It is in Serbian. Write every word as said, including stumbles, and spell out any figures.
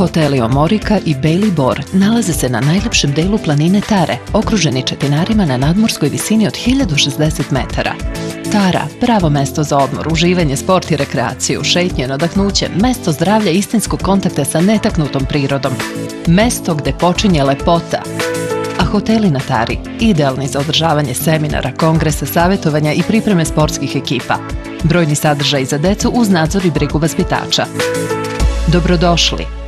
Hoteli Omorika i Bejli Bor nalaze se na najlepšem delu planine Tare, okruženi četinarima na nadmorskoj visini od hiljadu šezdeset metara. Tara, pravo mesto za odmor, uživanje, sport i rekreaciju, šetnje, nadahnuće, mesto zdravlja i istinskog kontakta sa netaknutom prirodom. Mesto gde počinje lepota. A hoteli na Tari, idealni za održavanje seminara, kongresa, savjetovanja i pripreme sportskih ekipa. Brojni sadržaj za decu uz nadzor i brigu vaspitača. Dobrodošli!